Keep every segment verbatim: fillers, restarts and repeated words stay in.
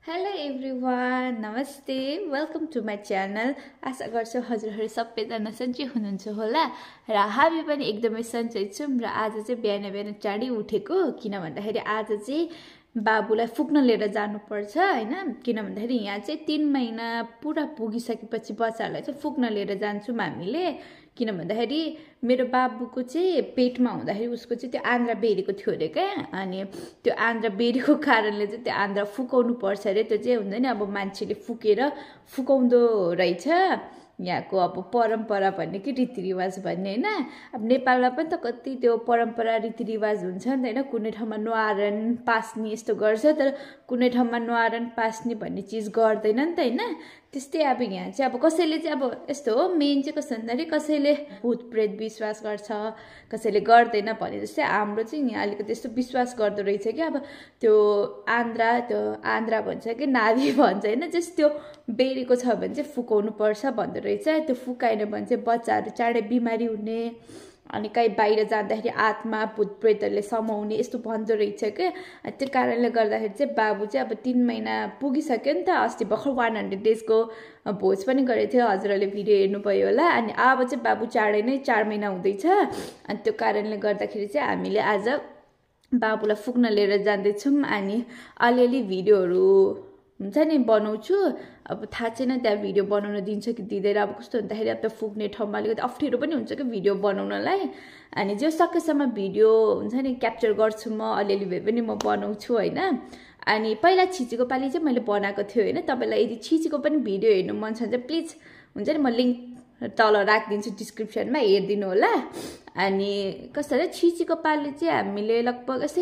Hello everyone, नमस्ते, welcome to my channel. आशा गर्छु हजुरहरू सबैजना सन्चै हुनुहुन्छ होला र हामी पनि एकदमै सन्चै छौँ। र आज चाहिँ बिहान बिहान चाँडै उठेको, किन भन्दाखेरि आज चाहिँ बाबुलाई फुक्न लिएर जानुपर्छ हैन। किन भन्दाखेरि यहाँ चाहिँ तीन महिना पुरा पुगिसकेपछि बच्चाहरूलाई चाहिँ फुक्न लिएर जान्छौँ हामीले। किन भन्दाखेरि मेरो बाबुको चाहिँ पेटमा हुँदाखेरि उसको चाहिँ त्यो आन्द्रा बेरेको थियो अरे क्या। अनि त्यो आन्द्रा बेरेको कारणले चाहिँ त्यो आन्द्रा फुकाउनु पर्छ अरे। त्यो चाहिँ हुन्छ नि अब मान्छेले फुकेर फुकाउँदो रहेछ। यहाँको अब परम्परा भन्ने कि रीतिरिवाज भन्ने हैन। अब नेपालमा पनि त कति त्यो परम्परा रीतिरिवाज हुन्छ नि त हैन। कुनै ठाउँमा न्वारन पास्ने यस्तो गर्छ, तर कुनै ठाउँमा न्वारन पास्ने भन्ने चिज गर्दैन नि त हैन। त्यस्तै अब यहाँ चाहिँ अब कसैले चाहिँ अब यस्तो हो, मेन चाहिँ कस्तो भन्दाखेरि कसैले भूत प्रेत विश्वास गर्छ, कसैले गर्दैन भने जस्तै हाम्रो चाहिँ यहाँ अलिकति त्यस्तो विश्वास गर्दो रहेछ कि अब त्यो आन्द्रा त्यो आन्द्रा भन्छ कि नाभि भन्छ हैन, जस्ट त्यो बेरेको छ भने चाहिँ फुकाउनु पर्छ भन्दो रहेछ। त्यो फुकाएन भने चाहिँ बच्चाहरू चाँडै बिमारी हुने, अनि कहीँ बाहिर जाँदाखेरि आत्मा भूत प्रेतहरूले समाउने यस्तो भन्दो रहेछ क्या। त्यो कारणले गर्दाखेरि चाहिँ बाबु चाहिँ अब तिन महिना पुगिसक्यो नि त। अस्ति भर्खर वान हन्ड्रेड डेजको भोज पनि गरेको थियो, हजुरहरूले भिडियो हेर्नुभयो होला। अनि अब चाहिँ बाबु चाँडै नै चार महिना हुँदैछ। अनि त्यो कारणले गर्दाखेरि चाहिँ हामीले आज बाबुलाई फुक्न लिएर जाँदैछौँ। अनि अलिअलि भिडियोहरू हुन्छ नि बनाउँछु। अब थाहा छैन त्यहाँ भिडियो बनाउन दिन्छ कि दिँदैन। अब कस्तो भन्दाखेरि अब त फुक्ने ठाउँमा अलिकति अप्ठ्यारो पनि हुन्छ कि भिडियो बनाउनलाई। अनि जो सकेसम्म भिडियो हुन्छ नि क्याप्चर गर्छु म, अलिअलि भए पनि म बनाउँछु होइन। अनि पहिला छिचीको पालि चाहिँ मैले बनाएको थियो होइन। तपाईँलाई यदि छिचीको पनि भिडियो हेर्नु मन छ भने चाहिँ प्लिज हुन्छ नि म लिङ्क तल राखिदिन्छु डिस्क्रिप्सनमा, हेरिदिनु होला। अनि कस्तो भने छिचीको पालि चाहिँ हामीले लगभग यसै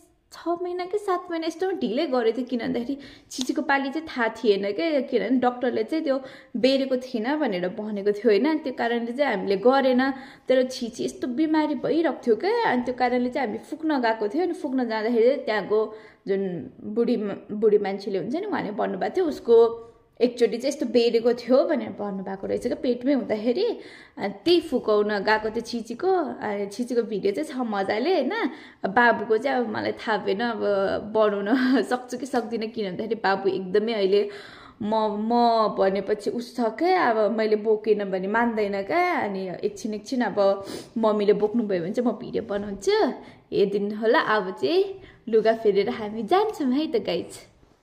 छ महिना कि सात महिना यस्तो ढिलै गरेको थियो। किन भन्दाखेरि छिचीको पालि चाहिँ थाहा थिएन क्या। किनभने डक्टरले चाहिँ त्यो बेरेको थिएन भनेर भनेको थियो होइन। त्यो कारणले चाहिँ हामीले गरेन। तर छिची यस्तो बिमारी भइरहेको थियो क्या। अनि त्यो कारणले चाहिँ हामी फुक्न गएको थियो। अनि फुक्न जाँदाखेरि त्यहाँको जुन बुढी बुढी मान्छेले हुन्छ नि, उहाँले भन्नुभएको थियो उसको एकचोटि चाहिँ यस्तो बेरेको थियो भनेर भन्नुभएको रहेछ क्या पेटमै हुँदाखेरि। त्यही फुकाउन गएको थियो छिचीको। छिचीको भिडियो चाहिँ छ मजाले होइन। बाबुको चाहिँ अब मलाई थाहा भएन अब बनाउन सक्छु कि सक्दिनँ। किन भन्दाखेरि बाबु एकदमै अहिले म म भनेपछि उस छ क्या। अब मैले बोकेन भने मान्दैन क्या। अनि एकछिन एकछिन अब मम्मीले बोक्नुभयो भने चाहिँ म भिडियो बनाउँछु, हेरिदिनु होला। अब चाहिँ लुगा फेरेर हामी जान्छौँ है त गाइज।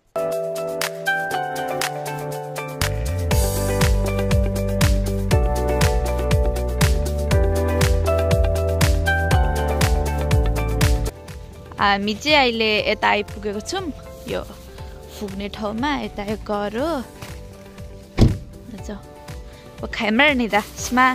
हामी चाहिँ अहिले यता आइपुगेको छौँ, यो फुक्ने ठाउँमा। यता यो घर हो। खाइमर नि त स्मा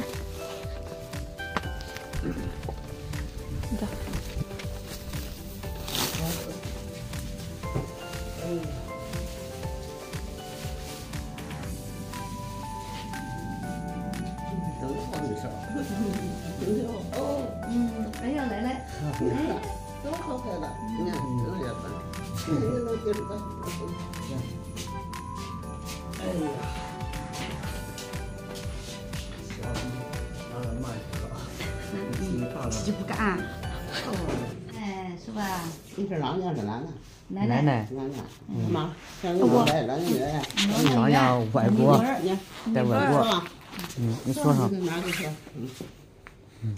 都好看的，你看这也笨，这个能接住吧？哎呀，小当然慢点了， 自己不敢。哎，是吧？ 你是哪娘是哪呢？ 奶奶奶， 奶奶，妈，像我来了，你来， 想想外婆，在外婆，嗯，你说上。 哪里去？嗯。嗯。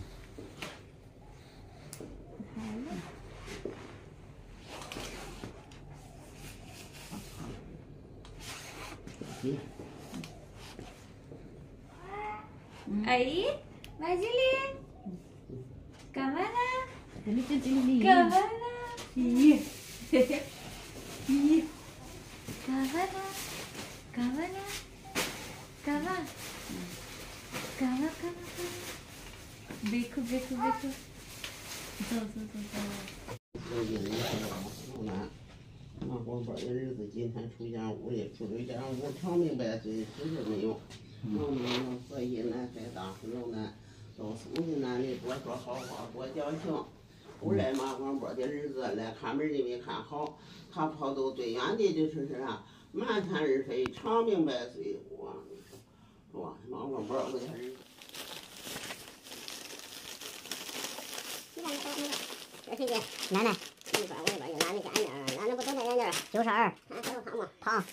Aí, vai Jilly. Kamana? Dito Jilly. Kamana? Ih. Ih. Kamana? Kamana? Kama? Kama, kama, kama. Beku, beku, beku. Zo, zo, zo, zo. 那光把这日子今天出家屋里出这家屋长命百岁实是没有，农民所以呢在当时候呢，都送进那里多说好话多交情。后来马光波的儿子来看门的没看好，他跑到最远的就是啥满天日飞长命百岁，哇，是吧？马光波为他儿子。 这是个奶奶，你把我把拿那个俺那俺那不都那个。 眼镜，九十二，胖。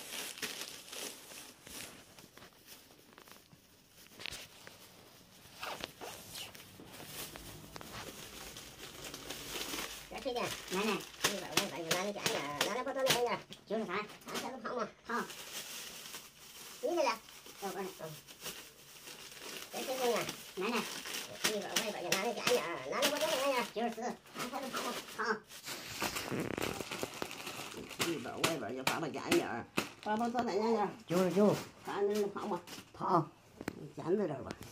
推荐奶奶，一百五百，奶奶加一点，奶奶不多奶奶九十三，俺孩子胖吗？胖。你这俩，要不然，嗯。再推荐奶奶，一百五百，奶奶加一点，奶奶不多奶奶九十四，俺孩子胖吗？胖。 一百五百就爸爸加一点，爸爸多奶奶点， 九十九， 俺那胖吗？ 胖。 减在这儿吧。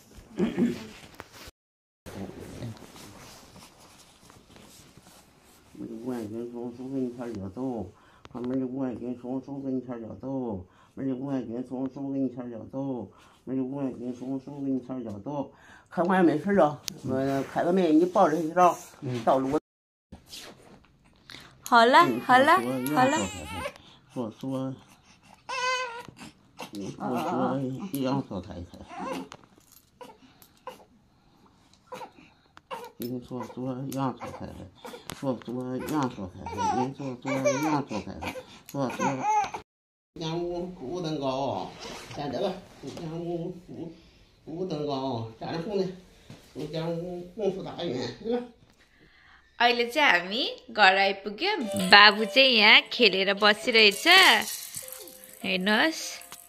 没有外军松松跟前就走，旁边有外军松松跟前就走，没有外军松松跟前就走，没有外军松松跟前就走。开完没事了，呃，开了没？你抱着去找，到路。 好了，好了，好了。 说说，你说说杨少太太。你说说杨少太太，说说杨少太太，你说说杨少太太，说说。杨屋五等高，站这个，杨屋五五等高，站着红的，杨屋红树大院，是吧？ अहिले चाहिँ हामी घर आइपुग्यौँ। बाबु चाहिँ यहाँ खेलेर बसिरहेछ। हेर्नुहोस्,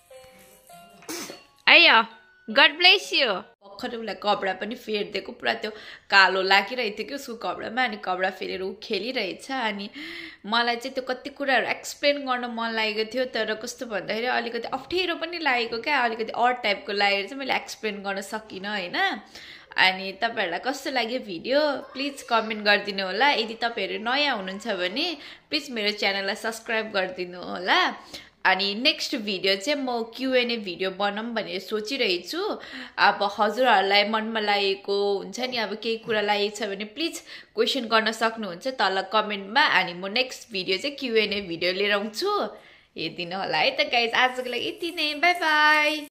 आयो, गड ब्लेस यु। भर्खर उसलाई कपडा पनि फेरिदिएको, पुरा त्यो कालो लागिरहेको थियो कि उसको कपडामा, अनि कपडा फेरेर ऊ खेलिरहेछ। अनि मलाई चाहिँ त्यो कति कुराहरू एक्सप्लेन गर्न मन लागेको थियो, तर कस्तो भन्दाखेरि अलिकति अप्ठ्यारो पनि लागेको क्या, अलिकति अड टाइपको लागेर चाहिँ मैले एक्सप्लेन गर्न सकिनँ होइन। अनि तपाईहरुलाई कस्तो लाग्यो भिडियो प्लिज कमेन्ट गरिदिनु होला। यदि तपाईहरु नयाँ हुनुहुन्छ भने प्लिज मेरो च्यानललाई सब्स्क्राइब गरिदिनु होला। अनि नेक्स्ट भिडियो चाहिँ म क्युएनए भिडियो बनाऊँ भनेर सोचिरहेको छु। अब हजुरहरुलाई मनमा लागेको हुन्छ नि, अब केही कुरा लागेको छ भने प्लिज क्वेशन गर्न सक्नुहुन्छ तल कमेन्टमा। अनि म नेक्स्ट भिडियो चाहिँ क्युएनए भिडियो लिएर आउँछु, हेर्दिनु होला है त गाइज। आजको लागि यति नै, बाइ बाइ।